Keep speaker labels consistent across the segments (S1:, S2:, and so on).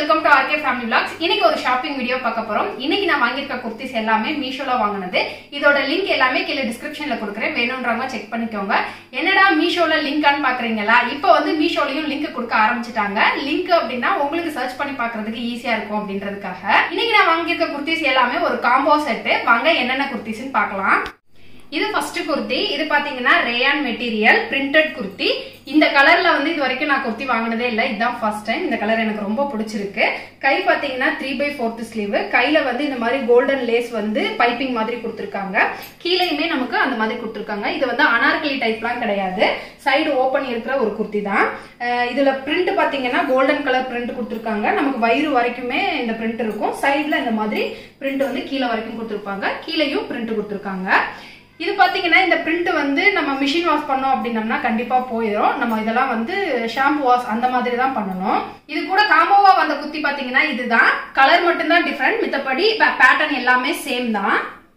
S1: Welcome to RK family vlogs. இன்னைக்கு ஒரு shopping video பார்க்க போறோம். இன்னைக்கு நான் வாங்கியிருக்க குர்த்திஸ் எல்லாமே மீஷோல வாங்குனது. இதோட லிங்க் எல்லாமே கீழ டிஸ்கிரிப்ஷன்ல கொடுக்குறேன். வேணும்ன்றவங்க செக் பண்ணிக்கோங்க. என்னடா மீஷோல லிங்கான்னு பாக்குறீங்களா? இப்போ வந்து மீஷோலயும் லிங்க் கொடுக்க ஆரம்பிச்சிட்டாங்க. லிங்க் அப்படின்னா உங்களுக்கு சர்ச் பண்ணி பாக்குறதுக்கு ஈஸியா இருக்கும் அப்படின்றதுக்காக இன்னைக்கு நான் வாங்கியிருக்க குர்த்திஸ் எல்லாமே ஒரு காம்போ செட். வாங்க என்னென்ன குர்த்திஸ்ன்னு பார்க்கலாம். இது ஃபர்ஸ்ட் குர்த்தி. இது பாத்தீங்கன்னா ரேயான் மெட்டீரியல் பிரிண்டட் குர்த்தி. இந்த கலர்ல வந்து இது வரைக்கும் நான் குர்த்தி வாங்கினதே இல்லை. இதுதான் ஃபர்ஸ்ட் டைம். இந்த கலர் எனக்கு ரொம்ப பிடிச்சிருக்கு. கை பாத்தீங்கன்னா 3/4 ஸ்லீவ். கையில வந்து இந்த மாதிரி கோல்டன் லேஸ் வந்து பைப்பிங் மாதிரி கொடுத்துருக்காங்க. கீழேயுமே நமக்கு அந்த மாதிரி கொடுத்துருக்காங்க. இது வந்து அனார்கலி டைப்லாம் கிடையாது. சைடு ஓபன் இருக்கிற ஒரு குர்த்தி தான். இதுல பிரிண்ட் பாத்தீங்கன்னா கோல்டன் கலர் பிரிண்ட் கொடுத்துருக்காங்க. நமக்கு வயிறு வரைக்குமே இந்த பிரிண்ட் இருக்கும். சைட்ல இந்த மாதிரி பிரிண்ட் வந்து கீழே வரைக்கும் கொடுத்துருப்பாங்க. கீழேயும் பிரிண்ட் கொடுத்துருக்காங்க. இது பாத்தீங்கன்னா இந்த பிரிண்ட் வந்து நம்ம மிஷின் வாஷ் பண்ணோம் அப்படின்னம்னா கண்டிப்பா போயிடும். நம்ம இதெல்லாம் வந்து ஷாம்பு வாஷ் அந்த மாதிரி தான் பண்ணணும். இது கூட காம்போவா வந்த குர்த்தி பாத்தீங்கன்னா இதுதான். கலர் மட்டும் தான் டிஃபரெண்ட், மித்தபடி பேட்டர்ன் எல்லாமே சேம் தான்.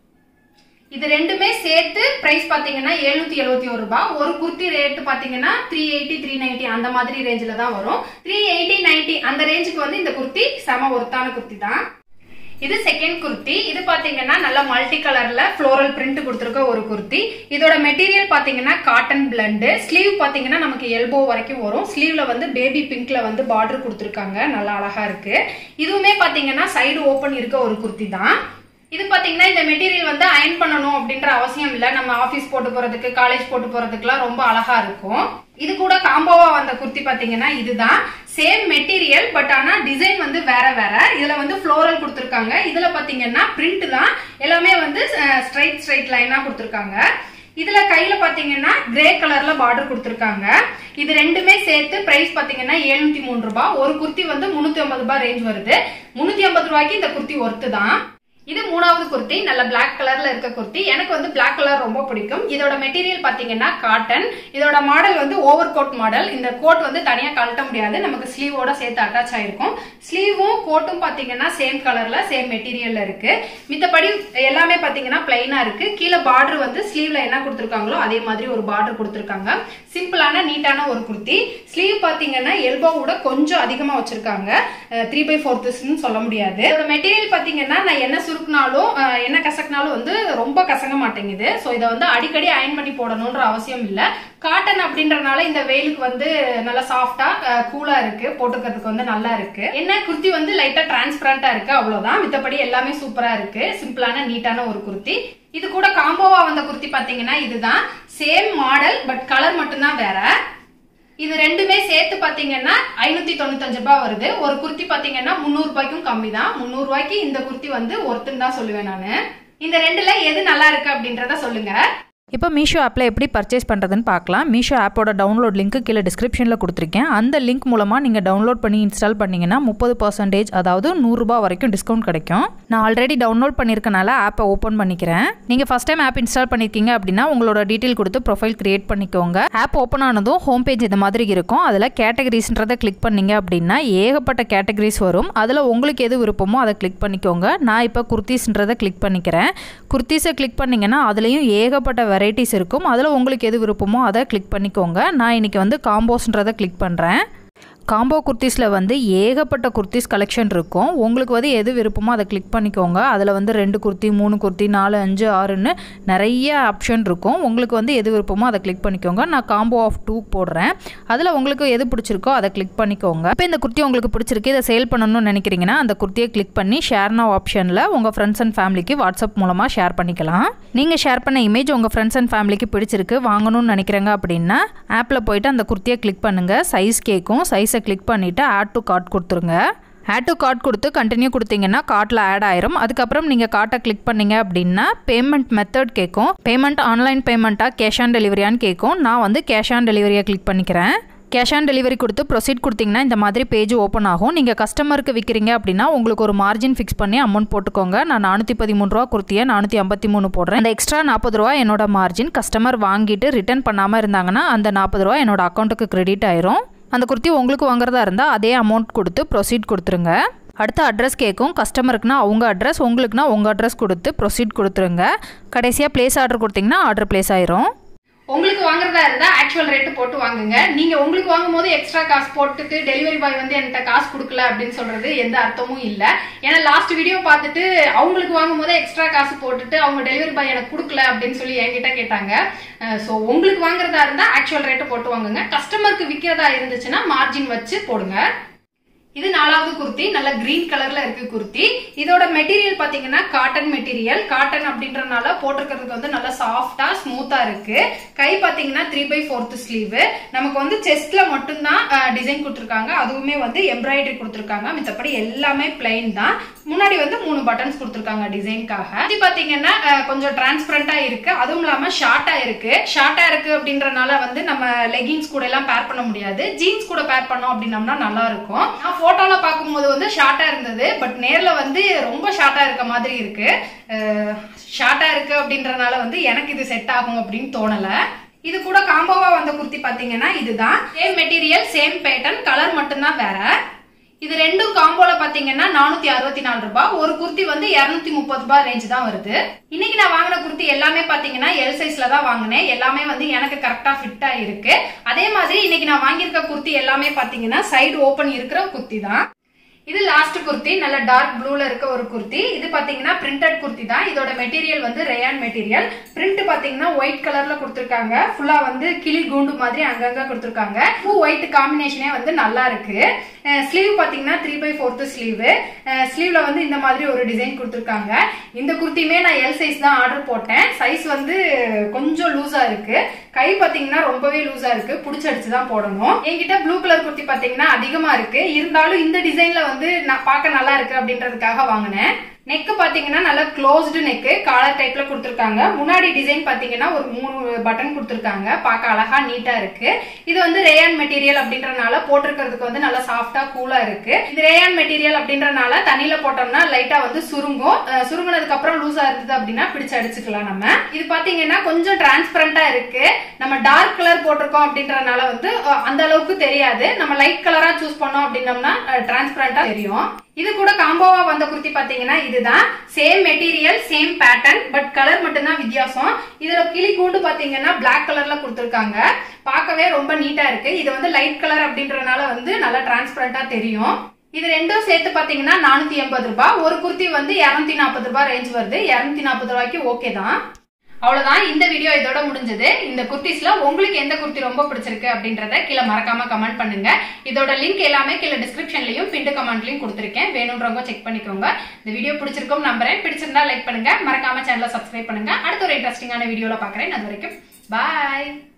S1: இது ரெண்டுமே சேர்த்து பிரைஸ் பாத்தீங்கன்னா 771 ரூபாய். ஒரு குர்த்தி ரேட் பாத்தீங்கன்னா 380 390 அந்த மாதிரி ரேஞ்சில தான் வரும். 380 90 அந்த ரேஞ்சுக்கு வந்து இந்த குர்த்தி செம ஒர்த்தான குர்த்தி தான். இது செகண்ட் குர்த்தி. இது பாத்தீங்கன்னா நல்ல மல்டி கலர்ல ஃப்ளோரல் பிரிண்ட் கொடுத்திருக்க ஒரு குர்த்தி. இதோட மெட்டீரியல் பாத்தீங்கன்னா காட்டன் பிளண்ட். ஸ்லீவ் பாத்தீங்கன்னா நமக்கு எல்போ வரைக்கும் வரும். ஸ்லீவ்ல வந்து பேபி பிங்க்ல வந்து பார்டர் கொடுத்திருக்காங்க. நல்லா அழகா இருக்கு. இதுவுமே பாத்தீங்கன்னா சைடு ஓபன் இருக்க ஒரு குர்த்தி தான். இது பாத்தீங்கன்னா இந்த மெட்டீரியல் வந்து அயன் பண்ணணும் அப்படின்ற அவசியம் இல்ல. நம்ம ஆபீஸ் போட்டு போறதுக்கு காலேஜ் போட்டு போறதுக்குலாம் ரொம்ப அழகா இருக்கும். இது கூட காம்போவா வந்த குர்த்தி பாத்தீங்கன்னா இதுதான். சேம் மெட்டீரியல் பட் ஆனா டிசைன் வந்து வேற வேற. இதுல வந்து ஃப்ளோரல் கொடுத்திருக்காங்க. இதுல பாத்தீங்கன்னா பிரிண்ட் தான் எல்லாமே வந்து ஸ்ட்ரைட் லைனா கொடுத்திருக்காங்க. இதுல கையில பாத்தீங்கன்னா கிரே கலர்ல பார்டர் கொடுத்திருக்காங்க. இது ரெண்டுமே சேர்த்து பிரைஸ் பாத்தீங்கன்னா 703 ரூபாய். ஒரு குர்த்தி வந்து 350 ரூபாய் ரேஞ்ச் வருது. 350 ரூபாய்க்கு இந்த குர்த்தி ஒர்த்து தான். இது மூணாவது குர்த்தி. நல்ல பிளாக் கலர்ல இருக்க குர்த்தி. எனக்கு வந்து பிளாக் கலர் ரொம்ப பிடிக்கும். இதோட மெட்டீரியல் பாத்தீங்கன்னா காட்டன். இதோட மாடல் வந்து ஓவர் கோட் மாடல். இந்த கோட் வந்து தனியா கழட்ட முடியாது. நமக்கு ஸ்லீவோட சேர்த்து அட்டாச் ஆயிருக்கும். ஸ்லீவும் கோட்டும் பாத்தீங்கன்னா சேம் கலர்ல சேம் மெட்டீரியல்ல இருக்கு. மித்தபடி எல்லாமே பாத்தீங்கன்னா பிளைனா இருக்கு. கீழே பார்டர் வந்து ஸ்லீவ்ல என்ன கொடுத்திருக்காங்களோ அதே மாதிரி ஒரு பார்டர் கொடுத்திருக்காங்க. சிம்பிளான நீட்டான ஒரு குர்த்தி. ஸ்லீவ் பாத்தீங்கன்னா எல்போவோட கொஞ்சம் அதிகமா வச்சிருக்காங்க. 3/4 சொல்ல முடியாது. இதோட மெட்டீரியல் பாத்தீங்கன்னா நான் என்ன சுருக்குனாலும் என்ன கசக்குனாலும் வந்து ரொம்ப கசங்க மாட்டேங்குது. சோ இதை வந்து அடிக்கடி அயன் பண்ணி போடணும்ன்ற அவசியம் இல்ல. காட்டன் அப்படின்றதுனால இந்த வெயிலுக்கு வந்து நல்லா சாஃப்டா கூலா இருக்கு. போட்டுக்கிறதுக்கு வந்து நல்லா இருக்கு. என்ன குர்த்தி வந்து லைட்டா டிரான்ஸ்பரண்டா இருக்கு, அவ்வளவுதான். மித்தபடி எல்லாமே சூப்பரா இருக்கு. சிம்பிளான நீட்டான ஒரு குர்த்தி. இது கூட காம்போவா வந்த குர்த்தி பாத்தீங்கன்னா இதுதான். சேம் மாடல் பட் கலர் மட்டும்தான் வேற. இது ரெண்டுமே சேர்த்து பாத்தீங்கன்னா 595 ரூபாய் வருது. ஒரு குர்த்தி பாத்தீங்கன்னா 300 ரூபாய்க்கும் கம்மி தான். 300 ரூபாய்க்கு இந்த குர்த்தி வந்து ஒர்த்துன்னு தான் சொல்லுவேன் நானு. இந்த ரெண்டுல எது நல்லா இருக்கு அப்படின்றத சொல்லுங்க.
S2: இப்போ மீஷோ ஆப்பில் எப்படி பர்ச்சேஸ் பண்ணுறதுன்னு பார்க்கலாம். மீஷோ ஆப்போட டவுன்லோட் லிங்க்கு கீழே டிஸ்கிரிப்ஷனில் கொடுத்துருக்கேன். அந்த லிங்க் மூலமாக நீங்கள் டவுன்லோட் பண்ணி இன்ஸ்டால் பண்ணிங்கன்னா 30% அதாவது 100 ரூபா வரைக்கும் டிஸ்கவுண்ட் கிடைக்கும். நான் ஆல்ரெடி டவுன்லோட் பண்ணியிருக்கனால ஆப்பை ஓப்பன் பண்ணிக்கிறேன். நீங்கள் ஃபஸ்ட் டைம் ஆப் இன்ஸ்டால் பண்ணியிருக்கீங்க அப்படின்னா உங்களோட டீட்டெயில் கொடுத்து ப்ரொஃபைல் கிரியேட் பண்ணிக்கோங்க. ஆப் ஓப்பன் ஆனதும் ஹோம் பேஜ் இந்த மாதிரி இருக்கும். அதில் கேட்டகரிஸ்ன்றதை கிளிக் பண்ணிங்க அப்படின்னா ஏகப்பட்ட கேட்டகரிஸ் வரும். அதில் உங்களுக்கு எது விருப்பமோ அதை கிளிக் பண்ணிக்கோங்க. நான் இப்போ குர்த்திஸ்ன்றதை கிளிக் பண்ணிக்கிறேன். குர்த்திஸை கிளிக் பண்ணிங்கன்னா அதுலேயும் ஏகப்பட்ட வெரைட்டிஸ் இருக்கும். அதில் உங்களுக்கு எது விருப்பமோ அதை கிளிக் பண்ணிக்கோங்க. நான் இன்றைக்கி வந்து காம்போஸ்ன்றதை கிளிக் பண்ணுறேன். காம்போ குர்த்திஸில் வந்து ஏகப்பட்ட குர்த்திஸ் கலெக்ஷன் இருக்கும். உங்களுக்கு வந்து எது விருப்பமோ அதை கிளிக் பண்ணிக்கோங்க. அதில் வந்து 2 குர்த்தி 3 குர்த்தி 4 5 6ன்னு நிறைய ஆப்ஷன் இருக்கும். உங்களுக்கு வந்து எது விருப்பமோ அதை கிளிக் பண்ணிக்கோங்க. நான் காம்போ ஆஃப் 2 போடுறேன். அதில் உங்களுக்கு எது பிடிச்சிருக்கோ அதை கிளிக் பண்ணிக்கோங்க. இப்போ இந்த குர்த்தி உங்களுக்கு பிடிச்சிருக்கு, இதை சேல் பண்ணணும்னு நினைக்கிறீங்கன்னா அந்த குர்த்தியை கிளிக் பண்ணி ஷேர் நவ் ஆப்ஷனில் உங்கள் ஃப்ரெண்ட்ஸ் அண்ட் ஃபேமிலிக்கு வாட்ஸ்அப் மூலமாக ஷேர் பண்ணிக்கலாம். நீங்கள் ஷேர் பண்ண இமேஜ் உங்கள் ஃப்ரெண்ட்ஸ் அண்ட் ஃபேமிலிக்கு பிடிச்சிருக்கு, வாங்கணும்னு நினைக்கிறேங்க அப்படின்னா ஆப்பில் போய்ட்டு அந்த குர்த்தியை கிளிக் பண்ணுங்கள். சைஸ் கேட்கும். சைஸை கிளிக் பண்ணிவிட்டு ஆட் டு கார்ட் கொடுத்துருங்க. ஆட் டு கார்ட் கொடுத்து கண்டினியூ கொடுத்தீங்கன்னா கார்ட்டில் ஆட் ஆயிரும். அதுக்கப்புறம் நீங்கள் கார்ட்டை கிளிக் பண்ணீங்க அப்படின்னா பேமெண்ட் மெத்தட் கேட்கும். பேமெண்ட் ஆன்லைன் பேமெண்ட்டா கேஷ் ஆன் டெலிவரியான்னு கேட்கும். நான் வந்து கேஷ் ஆன் டெலிவரியை கிளிக் பண்ணிக்கிறேன். கேஷ் ஆன் டெலிவரி கொடுத்து ப்ரொசீட் கொடுத்தீங்கன்னா இந்த மாதிரி பேஜ் ஓப்பன் ஆகும். நீங்கள் கஸ்டமருக்கு விற்கிறீங்க அப்படின்னா உங்களுக்கு ஒரு மார்ஜின் ஃபிக்ஸ் பண்ணி அமௌண்ட் போட்டுக்கோங்க. நான் 413 ரூபா குர்த்தியை 453 போடுறேன். இந்த எக்ஸ்ட்ரா 40 ரூபா என்னோட மார்ஜின். கஸ்டமர் வாங்கிட்டு ரிட்டர்ன் பண்ணாமல் இருந்தாங்கன்னா அந்த 40 ரூபா என்னோட அக்கௌண்ட்டுக்கு கிரெடிட் ஆயிரும். அந்த குர்த்தி உங்களுக்கு வாங்குறதா இருந்தால் அதே அமௌண்ட் கொடுத்து ப்ரொசீட் கொடுத்துருங்க. அடுத்த அட்ரஸ் கேட்கும். கஸ்டமருக்குனா அவங்க அட்ரஸ், உங்களுக்குனா உங்கள் அட்ரஸ் கொடுத்து ப்ரொசீட் கொடுத்துருங்க. கடைசியாக ப்ளேஸ் ஆர்டர் கொடுத்தீங்கன்னா ஆர்டர் ப்ளேஸ் ஆயிரும்.
S1: உங்களுக்கு வாங்குறதா இருந்தா ஆக்சுவல் ரேட் போட்டு வாங்குங்க. நீங்க உங்களுக்கு வாங்கும்போது எக்ஸ்ட்ரா காசு போட்டுட்டு டெலிவரி பாய் வந்து என்கிட்ட காசு கொடுக்கல அப்படின்னு சொல்றது எந்த அர்த்தமும் இல்ல. ஏன்னா லாஸ்ட் வீடியோ பார்த்துட்டு அவங்களுக்கு வாங்கும்போது எக்ஸ்ட்ரா காசு போட்டுட்டு அவங்க டெலிவரி பாய் எனக்கு கொடுக்கல அப்படின்னு சொல்லி என்கிட்ட கேட்டாங்க. சோ உங்களுக்கு வாங்குறதா இருந்தா ஆக்சுவல் ரேட் போட்டு வாங்குங்க. கஸ்டமருக்கு விற்கிறதா இருந்துச்சுன்னா மார்ஜின் வச்சு போடுங்க. இது நாலாவது குர்த்தி, நல்ல கிரீன் கலர்ல இருக்கு குர்த்தி. இதோட மெட்டீரியல் பாத்தீங்கன்னா காட்டன் மெட்டீரியல். காட்டன் அப்படின்றனால போட்டிருக்கிறதுக்கு வந்து நல்லா சாஃப்டா ஸ்மூத்தா இருக்கு. கை பாத்தீங்கன்னா 3/4 ஸ்லீவ். நமக்கு வந்து செஸ்ட்ல மட்டும்தான் டிசைன் கொடுத்துருக்காங்க. அதுவுமே வந்து எம்ப்ராய்டரி கொடுத்துருக்காங்க. மித்தபடி எல்லாமே பிளைன் தான். முன்னாடி வந்து 3 பட்டன்ஸ் கொடுத்துருக்காங்க டிசைனுக்காக. இது பாத்தீங்கன்னா கொஞ்சம் டிரான்ஸ்பரண்டா இருக்கு. அதுவும் இல்லாம ஷார்ட்டா இருக்கு. ஷார்ட்டா இருக்கு அப்படின்றனால வந்து நம்ம லெகின்ஸ் கூட எல்லாம் பேர் பண்ண முடியாது. ஜீன்ஸ் கூட பேர் பண்ணோம் அப்படின்னம்னா நல்லா இருக்கும். போட்டோல பாக்கும்போது வந்து ஷார்ட்டா இருந்தது, பட் நேர்ல வந்து ரொம்ப ஷார்ட்டா இருக்க மாதிரி இருக்கு. ஷார்ட்டா இருக்கு அப்படின்றனால வந்து எனக்கு இது செட் ஆகும் அப்படின்னு தோணல. இது கூட காம்போவா வந்த குர்த்தி பாத்தீங்கன்னா இதுதான். Same material, same pattern, colour மட்டும்தான் வேற. இது ரெண்டும் காம்போல பாத்தீங்கன்னா 464 ரூபாய். ஒரு குர்த்தி வந்து 230 ரூபாய் ரேஞ்ச் தான் வருது. இன்னைக்கு நான் வாங்கின குர்த்தி எல்லாமே பாத்தீங்கன்னா எல் சைஸ்ல தான் வாங்கினேன். எல்லாமே வந்து எனக்கு கரெக்டா ஃபிட் ஆயிருக்கு. அதே மாதிரி இன்னைக்கு நான் வாங்கியிருக்க குர்த்தி எல்லாமே பாத்தீங்கன்னா சைடு ஓபன் இருக்கிற குர்த்தி தான். இது லாஸ்ட் குர்த்தி, நல்ல டார்க் ப்ளூல இருக்க ஒரு குர்த்தி. இது பாத்தீங்கன்னா பிரிண்டட் குர்த்தி தான். இதோட மெட்டீரியல் வந்து ரேயான் மெட்டீரியல். பிரிண்ட் பாத்தீங்கன்னா ஒயிட் கலர்ல கொடுத்திருக்காங்க. ஃபுல்லா வந்து கிளி கூண்டு மாதிரி அங்கங்க கொடுத்திருக்காங்க. ஒயிட் காம்பினேஷனே வந்து நல்லா இருக்கு. ஸ்லீவ் பாத்தீங்கன்னா 3/4 ஸ்லீவ். ஸ்லீவ்ல வந்து இந்த மாதிரி ஒரு டிசைன் கொடுத்திருக்காங்க. இந்த குர்த்தியுமே நான் எல் சைஸ் தான் ஆர்டர் போட்டேன். சைஸ் வந்து கொஞ்சம் லூசா இருக்கு. கை பாத்தீங்கன்னா ரொம்பவே லூசா இருக்கு. புடிச்சடிச்சுதான் போடணும். என்கிட்ட ப்ளூ கலர் குர்த்தி பாத்தீங்கன்னா அதிகமா இருக்கு. இருந்தாலும் இந்த டிசைன்ல வந்து நான் பார்க்க நல்லா இருக்கு அப்படின்றதுக்காக வாங்கினேன். நெக் பாத்தீங்கன்னா நல்லா க்ளோஸ்டு நெக், காலர் டைப்ல கொடுத்திருக்காங்க. முன்னாடி டிசைன் பாத்தீங்கன்னா ஒரு 3 பட்டன் கொடுத்திருக்காங்க. பார்க்க அழகா நீட்டா இருக்கு. இது வந்து ரேயான் மெட்டீரியல் அப்படின்றனால போட்டிருக்கிறதுக்கு வந்து நல்லா சாஃப்டா கூலா இருக்கு. இது ரேயான் மெட்டீரியல் அப்படின்றனால தண்ணியில போட்டோம்னா லைட்டா வந்து சுருங்கும். சுருங்கினதுக்கு அப்புறம் லூசா இருந்தது அப்படின்னா பிடிச்சு அடிச்சுக்கலாம் நம்ம. இது பாத்தீங்கன்னா கொஞ்சம் டிரான்ஸ்பரண்டா இருக்கு. நம்ம டார்க் கலர் போட்டிருக்கோம் அப்படின்றனால வந்து அந்த அளவுக்கு தெரியாது. நம்ம லைட் கலரா சூஸ் பண்ணோம் அப்படின்னோம்னா டிரான்ஸ்பரண்டா தெரியும். இது கூட காம்போவா வந்த குர்த்தி பாத்தீங்கன்னா இதுதான். Same material, same pattern, but colour மட்டும்தான் வித்தியாசம். இதுல கிளி கூண்டு பாத்தீங்கன்னா பிளாக் கலர்ல கொடுத்திருக்காங்க. பார்க்கவே ரொம்ப நீட்டா இருக்கு. இது வந்து லைட் கலர் அப்படின்றனால வந்து நல்லா டிரான்ஸ்பரண்டா தெரியும். இது ரெண்டும் சேர்த்து பாத்தீங்கன்னா 480 ரூபாய். ஒரு குர்த்தி வந்து 240 ரூபாய் ரேஞ்ச் வருது. 240 ரூபாய்க்கு ஓகே தான். அவ்வளவுதான், இந்த வீடியோ இதோட முடிஞ்சது. இந்த குர்த்திஸ்ல உங்களுக்கு எந்த குர்த்தி ரொம்ப பிடிச்சிருக்கு அப்படின்றத கீழே மறக்காம கமெண்ட் பண்ணுங்க. இதோட லிங்க் எல்லாமே கீழே டிஸ்கிரிப்ஷன்லயும் பின்டு கமெண்ட்லயும் கொடுத்திருக்கேன். வேணும்ன்றவங்க செக் பண்ணிக்கோங்க. இந்த வீடியோ பிடிச்சிருக்கும் நம்புறேன். பிடிச்சிருந்தா லைக் பண்ணுங்க. மறக்காம சேனலை சப்ஸ்கிரைப் பண்ணுங்க. அடுத்த ஒரு இன்ட்ரெஸ்டிங்கான வீடியோல பாக்குறேன். அது வரைக்கும் பாய்.